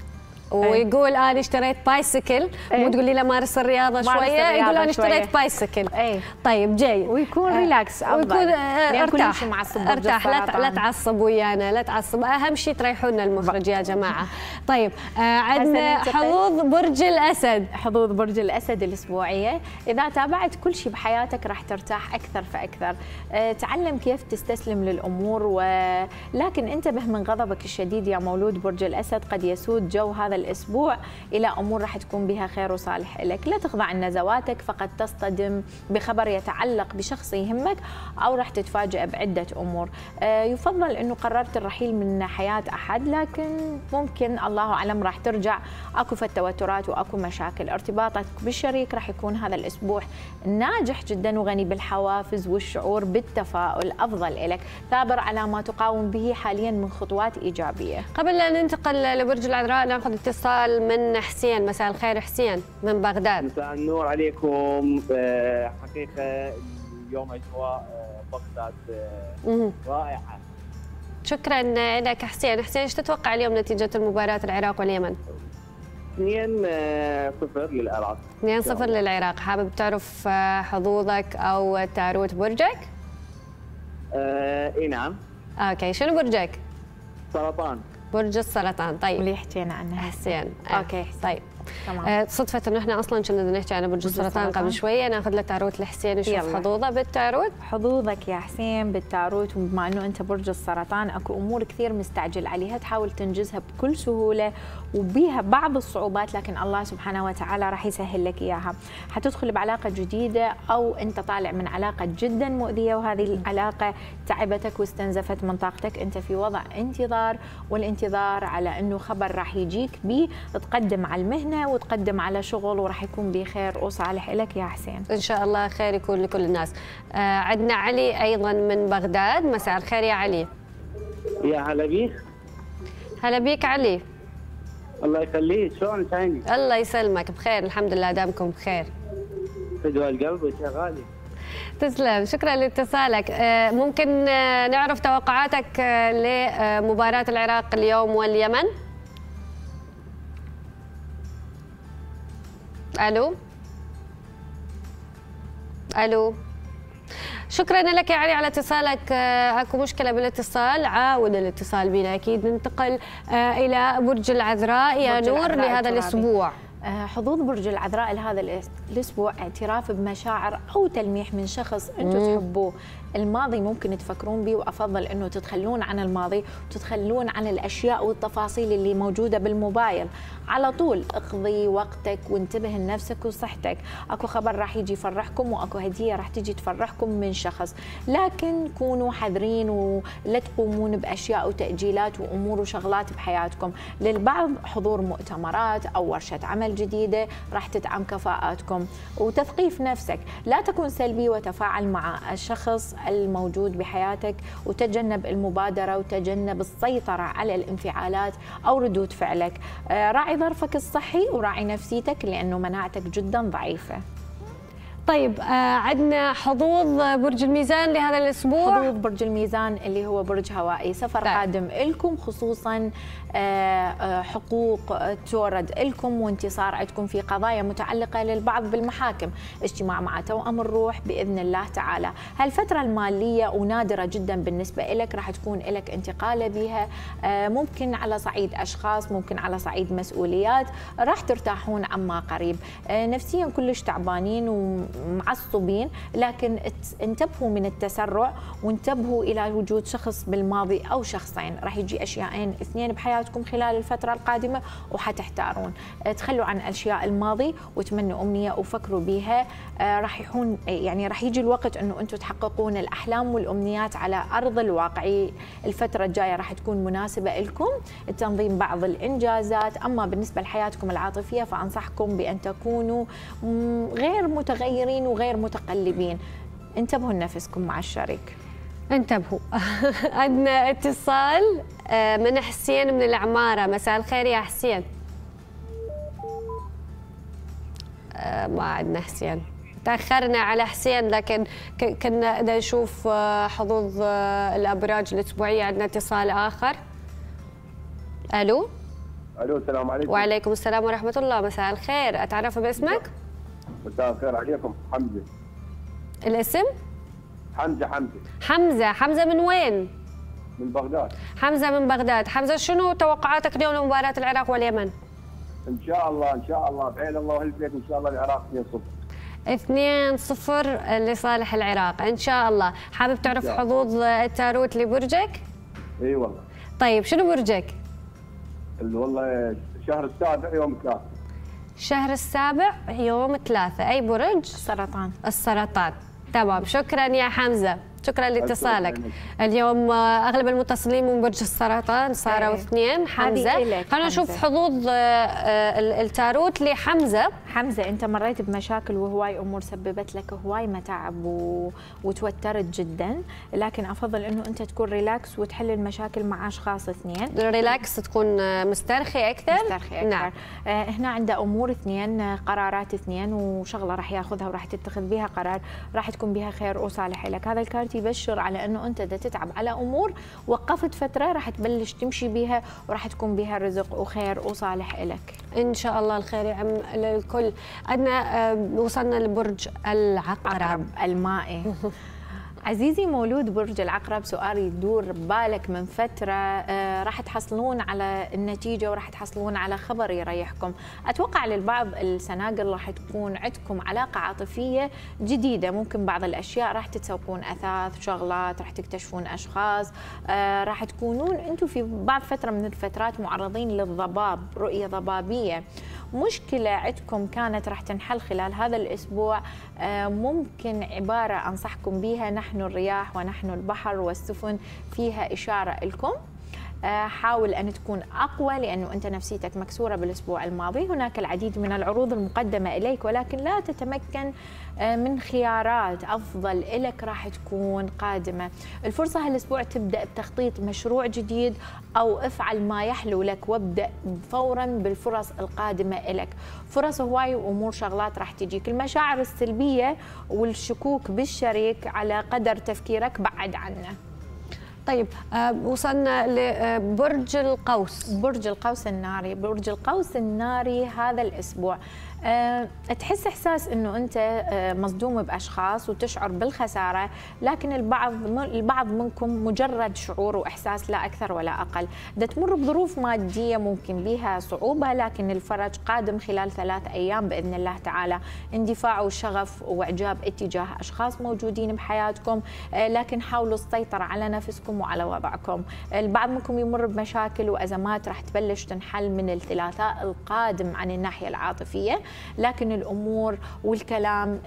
ويقول انا اشتريت بايسكل، مو تقولي له مارس الرياضه شويه، يقول انا اشتريت بايسكل. اي طيب جاي ويكون ريلاكس افضل، ويكون ارتاح معصب ارتاح لا لا تعصب ويانا، لا تعصب، اهم شيء تريحونا المخرج يا جماعه. طيب عندنا حظوظ برج الاسد. حظوظ برج الاسد الاسبوعيه، اذا تابعت كل شيء بحياتك راح ترتاح اكثر فاكثر. تعلم كيف تستسلم للامور، ولكن انتبه من غضبك الشديد يا مولود برج الاسد، قد يسود جو هذا الاسبوع الى امور راح تكون بها خير وصالح لك. لا تخضع لنزواتك، فقد تصطدم بخبر يتعلق بشخص يهمك او راح تتفاجئ بعده امور. يفضل انه قررت الرحيل من حياه احد، لكن ممكن الله اعلم راح ترجع، اكو فت توترات واكو مشاكل. ارتباطك بالشريك راح يكون هذا الاسبوع ناجح جدا وغني بالحوافز والشعور بالتفاؤل افضل لك. ثابر على ما تقاوم به حاليا من خطوات ايجابيه. قبل ان ننتقل لبرج العذراء ناخذ اتصال من حسين. مساء الخير حسين من بغداد. مساء النور عليكم. حقيقه اليوم اجواء بغداد رائعه. شكرا لك حسين. حسين ايش تتوقع اليوم نتيجه المباراه العراق واليمن؟ اثنين صفر للعراق. اثنين صفر للعراق. حابب تعرف حظوظك او تاروت برجك؟ آه اي نعم. اوكي شنو برجك؟ سرطان. برج السرطان. طيب اللي حكينا عنها حسين. اوكي طيب تمام. آه صدفة انه احنا اصلا كنا بدنا نحكي عن برج السرطان قبل شويه، ناخذ له تاروت لحسين نشوف حظوظه بالتاروت. حظوظك يا حسين بالتاروت، وبما انه انت برج السرطان اكو امور كثير مستعجل عليها تحاول تنجزها بكل سهوله وبيها بعض الصعوبات، لكن الله سبحانه وتعالى راح يسهل لك اياها. حتدخل بعلاقه جديده او انت طالع من علاقه جدا مؤذيه وهذه العلاقه تعبتك واستنزفت من طاقتك، انت في وضع انتظار، والانتظار على انه خبر راح يجيك به تقدم على المهنه وتقدم على شغل وراح يكون بخير وصالح لك يا حسين. ان شاء الله خير يكون لكل الناس. آه عندنا علي ايضا من بغداد. مساء الخير يا علي. يا هلا بيك. هلا بيك علي. الله يخليك، شلونك عيني؟ الله يسلمك، بخير الحمد لله، دامكم بخير. فدوى القلب شغالي. تسلم، شكرا لاتصالك. آه ممكن آه نعرف توقعاتك آه لمباراة العراق اليوم واليمن؟ الو الو شكرا لك يا علي على اتصالك. اكو مشكله بالاتصال، عاود الاتصال بنا اكيد. ننتقل الى برج العذراء يا نور لهذا الاسبوع. حظوظ برج العذراء لهذا الاسبوع اعتراف بمشاعر او تلميح من شخص انتم تحبوه. الماضي ممكن تفكرون به، وافضل انه تتخلون عن الماضي وتتخلون عن الاشياء والتفاصيل اللي موجوده بالموبايل. على طول اقضي وقتك وانتبه لنفسك وصحتك. اكو خبر راح يجي يفرحكم واكو هديه راح تجي تفرحكم من شخص، لكن كونوا حذرين ولا تقومون باشياء وتاجيلات وامور وشغلات بحياتكم. للبعض حضور مؤتمرات او ورشه عمل جديده راح تدعم كفاءاتكم وتثقيف نفسك. لا تكن سلبي وتفاعل مع الشخص الموجود بحياتك، وتجنب المبادره وتجنب السيطره على الانفعالات او ردود فعلك. راعي ظرفك الصحي وراعي نفسيتك لانه مناعتك جدا ضعيفه. طيب آه عندنا حظوظ برج الميزان لهذا الاسبوع. حظوظ برج الميزان اللي هو برج هوائي، سفر طيب. قادم لكم، خصوصا آه حقوق تورد لكم وانتصار عندكم في قضايا متعلقه للبعض بالمحاكم، اجتماع مع توأم الروح باذن الله تعالى. هالفتره الماليه ونادره جدا بالنسبه لك، راح تكون لك انتقاله بها، آه ممكن على صعيد اشخاص، ممكن على صعيد مسؤوليات، راح ترتاحون عما قريب. آه نفسيا كلش تعبانين و معصبين، لكن انتبهوا من التسرع وانتبهوا الى وجود شخص بالماضي او شخصين. راح يجي اشياءين اثنين بحياتكم خلال الفتره القادمه وحتحتارون. تخلوا عن اشياء الماضي وتمنوا امنيه وفكروا بها. راح يحون يعني راح يجي الوقت انه انتم تحققون الاحلام والامنيات على ارض الواقع. الفتره الجايه راح تكون مناسبه لكم تنظيم بعض الانجازات. اما بالنسبه لحياتكم العاطفيه فانصحكم بان تكونوا غير متغيرين وغير متقلبين. انتبهوا لنفسكم مع الشريك. انتبهوا. عندنا اتصال من حسين من العمارة. مساء الخير يا حسين. ما عندنا حسين، تأخرنا على حسين، لكن كنا بدنا نشوف حظوظ الأبراج الأسبوعية. عندنا اتصال آخر. ألو الو السلام عليكم. وعليكم السلام ورحمه الله. مساء الخير، اتعرف باسمك؟ مساء الخير عليكم. حمزه. الاسم؟ حمزه. حمزه حمزه. حمزه من وين؟ من بغداد. حمزه من بغداد. حمزه شنو توقعاتك اليوم لمباراه العراق واليمن؟ ان شاء الله ان شاء الله بعين الله وهالبيت ان شاء الله العراق اثنين صفر. اثنين صفر لصالح العراق ان شاء الله. حابب تعرف حظوظ التاروت لبرجك؟ اي والله. طيب شنو برجك؟ والله الشهر السابع يوم ثلاثة. الشهر السابع يوم ثلاثة. أي برج؟ السرطان. السرطان. تمام، شكرا يا حمزة، شكرا لاتصالك. اليوم اغلب المتصلين من برج السرطان صاروا اثنين. حمزه، خلينا نشوف حظوظ التاروت لحمزه. حمزه، انت مريت بمشاكل وهواي امور سببت لك هواي متاعب و... وتوترت جدا، لكن افضل انه انت تكون ريلاكس وتحل المشاكل مع اشخاص اثنين. ريلاكس، تكون مسترخي اكثر. مسترخي اكثر. نعم. آه هنا عنده امور اثنين، قرارات اثنين، وشغله راح ياخذها وراح تتخذ بها قرار راح تكون بها خير وصالح لك. هذا الكارت يبشر على انه انت بدك تتعب على امور وقفت فتره راح تبلش تمشي بها وراح تكون بها رزق وخير وصالح لك ان شاء الله. الخير يعم للكل. عندنا وصلنا لبرج العقرب المائي. عزيزي مولود برج العقرب، سؤال يدور ببالك من فترة، آه راح تحصلون على النتيجة وراح تحصلون على خبر يريحكم. أتوقع للبعض السناقل راح تكون عندكم علاقة عاطفية جديدة، ممكن بعض الأشياء راح تتسوقون أثاث، شغلات، راح تكتشفون أشخاص، آه راح تكونون أنتم في بعض فترة من الفترات معرضين للضباب، رؤية ضبابية. مشكلة عندكم كانت راح تنحل خلال هذا الأسبوع، آه ممكن عبارة أنصحكم بها: نحن الرياح ونحن البحر والسفن فيها إشارة لكم. حاول أن تكون أقوى لأنه أنت نفسيتك مكسورة بالأسبوع الماضي. هناك العديد من العروض المقدمة إليك ولكن لا تتمكن من خيارات أفضل لك راح تكون قادمة. الفرصة هالأسبوع تبدأ بتخطيط مشروع جديد أو افعل ما يحلو لك وابدأ فورا بالفرص القادمة لك. فرص هواي وأمور شغلات راح تجيك. المشاعر السلبية والشكوك بالشريك على قدر تفكيرك بعد عنه. طيب آه وصلنا لبرج القوس. برج القوس الناري. برج القوس الناري هذا الأسبوع أه تحس إحساس أنه أنت أه مصدوم بأشخاص وتشعر بالخسارة، لكن البعض البعض منكم مجرد شعور وإحساس لا أكثر ولا أقل. دا تمر بظروف مادية ممكن بها صعوبة، لكن الفرج قادم خلال ثلاث أيام بإذن الله تعالى. اندفاع وشغف وإعجاب اتجاه أشخاص موجودين بحياتكم، أه لكن حاولوا السيطرة على نفسكم وعلى وضعكم. البعض منكم يمر بمشاكل وأزمات راح تبلش تنحل من الثلاثاء القادم عن الناحية العاطفية، لكن الأمور والكلام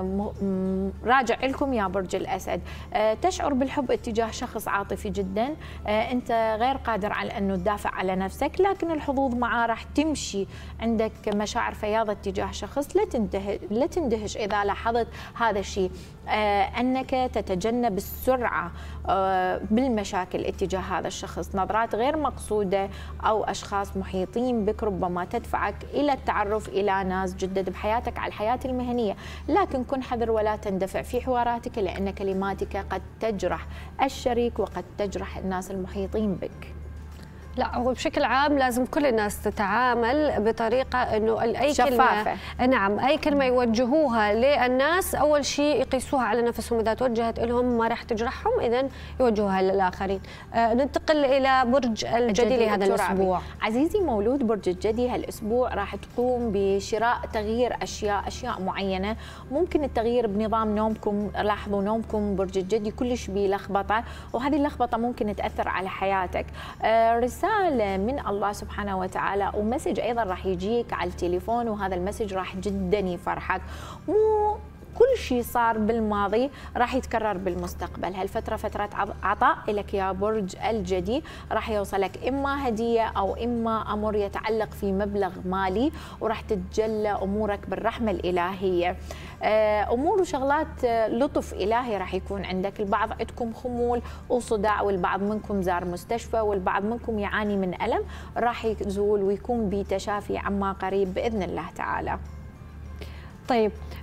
راجع لكم يا برج الأسد. تشعر بالحب اتجاه شخص عاطفي جدا، أنت غير قادر على أنه تدافع على نفسك، لكن الحظوظ معاه راح تمشي. عندك مشاعر فياضة اتجاه شخص، لا تندهش لا تندهش إذا لاحظت هذا الشيء، أنك تتجنب السرعة بالمشاكل اتجاه هذا الشخص. نظرات غير مقصودة أو أشخاص محيطين بك ربما تدفعك إلى التعرف إلى ناس جدد بحياتك على الحياة المهنية، لكن كن حذر ولا تندفع في حواراتك لأن كلماتك قد تجرح الشريك وقد تجرح الناس المحيطين بك. لا، هو بشكل عام لازم كل الناس تتعامل بطريقه انه اي شفافة. كلمه نعم اي كلمه يوجهوها للناس اول شيء يقيسوها على نفسهم، اذا توجهت لهم ما راح تجرحهم اذا يوجهوها للاخرين. آه ننتقل الى برج الجدي لهذا الاسبوع. عزيزي مولود برج الجدي، هالاسبوع راح تقوم بشراء تغيير اشياء اشياء معينه. ممكن التغيير بنظام نومكم، لاحظوا نومكم برج الجدي كلش بلخبطه، وهذه اللخبطه ممكن تاثر على حياتك. آه رسالة من الله سبحانه وتعالى ومسج أيضا راح يجيك على التليفون، وهذا المسج راح جدا يفرحك. مو كل شيء صار بالماضي راح يتكرر بالمستقبل. هالفترة فترة عطاء لك يا برج الجدي، راح يوصلك إما هدية أو إما أمر يتعلق في مبلغ مالي، وراح تتجلى أمورك بالرحمة الإلهية. أمور وشغلات لطف إلهي راح يكون عندك. البعض عندكم خمول وصداع، والبعض منكم زار مستشفى، والبعض منكم يعاني من ألم، راح يزول ويكون بتشافي عما قريب بإذن الله تعالى. طيب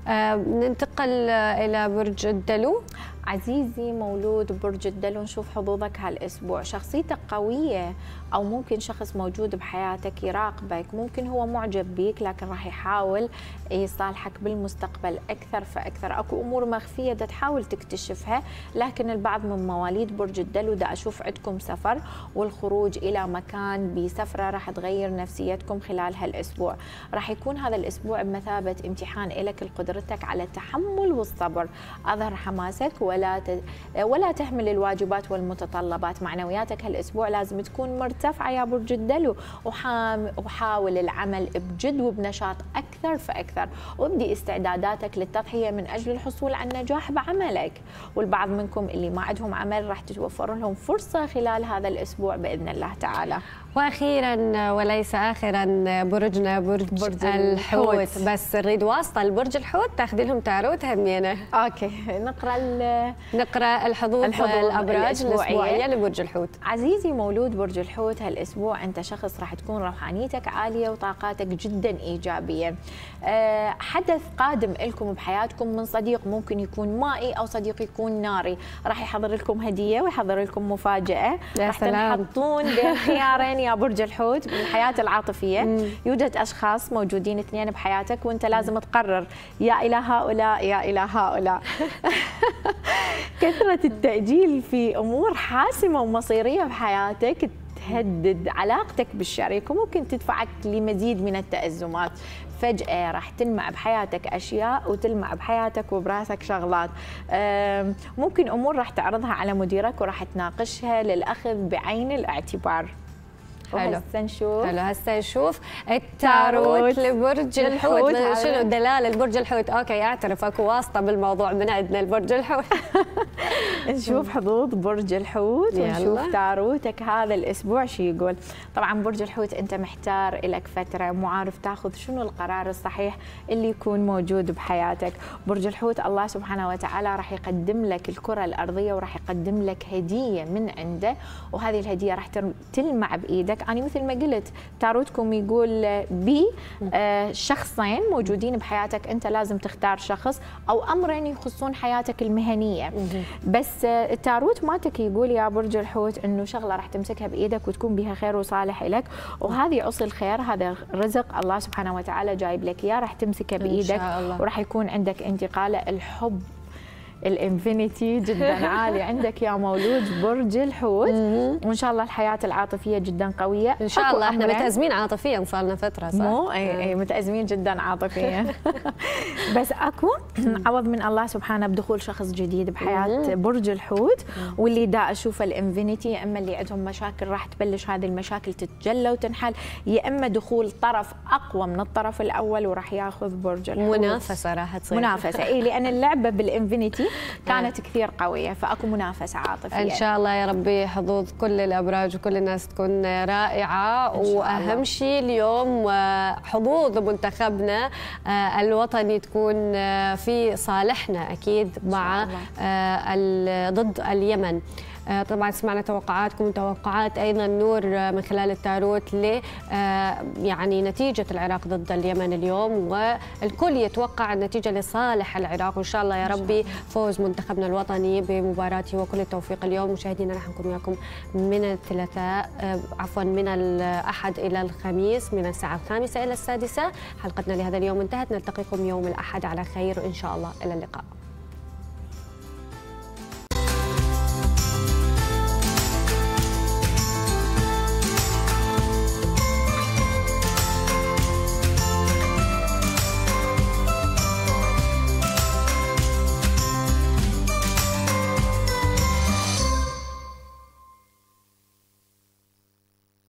آه ننتقل إلى برج الدلو. عزيزي مولود برج الدلو، نشوف حظوظك هالاسبوع. شخصيتك قويه، او ممكن شخص موجود بحياتك يراقبك، ممكن هو معجب بيك لكن راح يحاول يصالحك بالمستقبل اكثر فاكثر. اكو امور مخفيه دا تحاول تكتشفها، لكن البعض من مواليد برج الدلو دا اشوف عندكم سفر، والخروج الى مكان بسفره راح تغير نفسيتكم خلال هالاسبوع. راح يكون هذا الاسبوع بمثابه امتحان لك لقدرتك على التحمل والصبر. اظهر حماسك ولا ولا تهمل الواجبات والمتطلبات. معنوياتك هالاسبوع لازم تكون مرتفعه يا برج الدلو، وحاول العمل بجد وبنشاط اكثر فاكثر، وابدي استعداداتك للتضحيه من اجل الحصول على النجاح بعملك. والبعض منكم اللي ما عندهم عمل راح تتوفر لهم فرصه خلال هذا الاسبوع باذن الله تعالى. واخيرا وليس اخرا برجنا برج, برج الحوت. الحوت، بس نريد واسطه لبرج الحوت تاخذي لهم تاروت همينه. اوكي، نقرا نقرا الحظوظ الابراج الاسبوعيه لبرج الحوت. عزيزي مولود برج الحوت، هالاسبوع انت شخص راح تكون روحانيتك عاليه وطاقاتك جدا ايجابيه. أه حدث قادم لكم بحياتكم من صديق، ممكن يكون مائي او صديق يكون ناري، راح يحضر لكم هديه ويحضر لكم مفاجاه. راح تنحطون بين خيارين يا برج الحوت بالحياه العاطفيه. مم. يوجد اشخاص موجودين اثنين بحياتك، وانت لازم تقرر يا الى هؤلاء يا الى هؤلاء. كثره التاجيل في امور حاسمه ومصيريه بحياتك تهدد علاقتك بالشريك، وممكن تدفعك لمزيد من التأزمات. فجأة راح تلمع بحياتك أشياء وتلمع بحياتك وبراسك شغلات. ممكن أمور راح تعرضها على مديرك وراح تناقشها للأخذ بعين الاعتبار. حلو، هسه نشوف حلو هسه نشوف التاروت لبرج الحوت. شنو دلاله البرج الحوت؟ اوكي، اعترف اكو واسطه بالموضوع من عندنا البرج الحوت. نشوف حظوظ برج الحوت ونشوف تاروتك هذا الاسبوع شو يقول. طبعا برج الحوت انت محتار لك فتره، مو عارف تاخذ شنو القرار الصحيح اللي يكون موجود بحياتك. برج الحوت الله سبحانه وتعالى راح يقدم لك الكره الارضيه وراح يقدم لك هديه من عنده، وهذه الهديه راح تلمع بايدك. أنا مثل ما قلت تاروتكم يقول بي آه شخصين موجودين بحياتك، أنت لازم تختار شخص أو أمرين يخصون حياتك المهنية. بس آه التاروت مالتك يقول يا برج الحوت إنه شغلة راح تمسكها بإيدك وتكون بها خير وصالح لك، وهذه أصل خير، هذا رزق الله سبحانه وتعالى جايب لك إياه، راح تمسكه بإيدك وراح يكون عندك انتقالة. الحب الانفينيتي جدا عالي عندك يا مولود برج الحوت، وان شاء الله الحياه العاطفيه جدا قويه ان شاء الله. احنا متازمين عاطفيا صار لنا فتره، صح؟ مو اي اي متازمين جدا عاطفيا. بس اكو عوض من الله سبحانه بدخول شخص جديد بحياه برج الحوت، واللي دا اشوفه الانفينيتي، يا اما اللي عندهم مشاكل راح تبلش هذه المشاكل تتجلى وتنحل، يا اما دخول طرف اقوى من الطرف الاول وراح ياخذ برج الحوت. منافسه راح تصير، منافسه اي، لان اللعبه بالانفينيتي كانت كثير قوية، فاكو منافسة عاطفية. ان شاء الله يا ربي حظوظ كل الابراج وكل الناس تكون رائعة، واهم شيء اليوم حظوظ منتخبنا الوطني تكون في صالحنا اكيد مع ضد اليمن. طبعا سمعنا توقعاتكم وتوقعات ايضا نور من خلال التاروت ل يعني نتيجه العراق ضد اليمن اليوم، والكل يتوقع النتيجه لصالح العراق، وان شاء الله يا ربي فوز منتخبنا الوطني بمباراته وكل التوفيق اليوم. مشاهدينا راح نكون وياكم من الثلاثاء عفوا من الاحد الى الخميس من الساعه الخامسه الى السادسه. حلقتنا لهذا اليوم انتهت، نلتقيكم يوم الاحد على خير ان شاء الله، الى اللقاء.